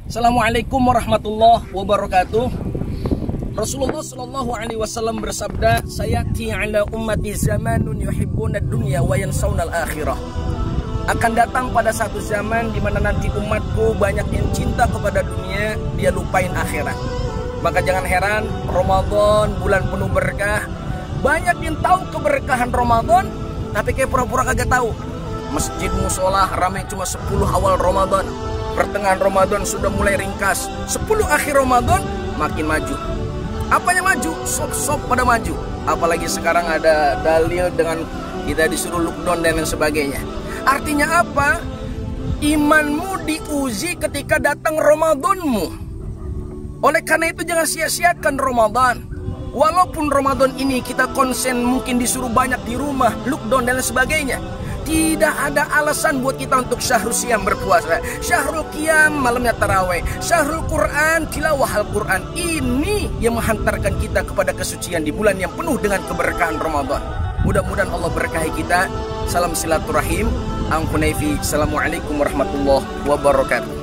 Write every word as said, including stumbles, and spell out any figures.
Assalamualaikum warahmatullahi wabarakatuh. Rasulullah Shallallahu Alaihi Wasallam bersabda, "Sayati ala ummati zamanun yuhibbuna dunya wa yansawna al-akhirah." Akan datang pada satu zaman di mana nanti umatku banyak yang cinta kepada dunia, dia lupain akhirat. Maka jangan heran, Ramadan bulan penuh berkah. Banyak yang tahu keberkahan Ramadan, tapi kayak pura-pura kagak tahu. Masjid musola ramai cuma sepuluh awal Ramadan. Pertengahan Ramadan sudah mulai ringkas. sepuluh akhir Ramadan makin maju. Apanya maju? Sop-sop pada maju. Apalagi sekarang ada dalil dengan kita disuruh lockdown dan lain sebagainya. Artinya apa? Imanmu diuji ketika datang Ramadanmu. Oleh karena itu jangan sia-siakan Ramadan. Walaupun Ramadan ini kita konsen mungkin disuruh banyak di rumah, lockdown dan lain sebagainya, tidak ada alasan buat kita untuk syahrul siam berpuasa, syahrul qiyam malamnya taraweh, syahrul Quran tilawah Al-Quran. Ini yang menghantarkan kita kepada kesucian di bulan yang penuh dengan keberkahan Ramadan. Mudah-mudahan Allah berkahi kita. Salam silaturahim. Assalamualaikum warahmatullahi wabarakatuh.